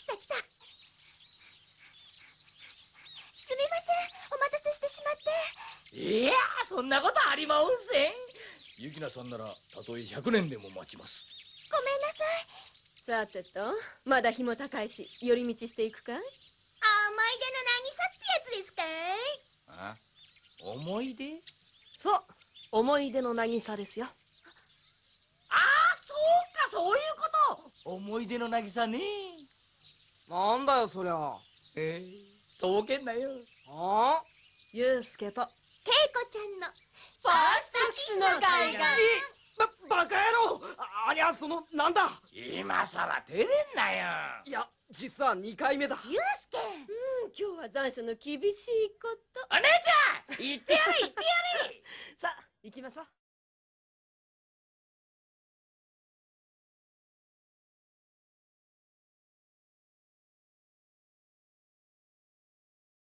た来た。すみません、お待たせしてしまって。 いやー、そんなことありまうせん。ゆきなさんならたとえ100年でも待ちます。 ごめんなさい。 さてと、まだ日も高いし、寄り道していくかい？ 思い出の渚ってやつですかい？ あ、思い出？ そう、思い出の渚ですよ。 ああ、そうか、そういうこと。思い出の渚ね。 なんだよそりゃ。 とぼけんなよ。 ああ、 ゆうすけとケイコちゃんのファーストキスの海岸。 バカ野郎。ありゃなんだ。 今さら照れんなよ。 いや実は2回目だ。 ユウスケ。 今日は残暑の厳しいこと。 お姉ちゃん、行ってやれ行ってやれ。 さあ行きましょう。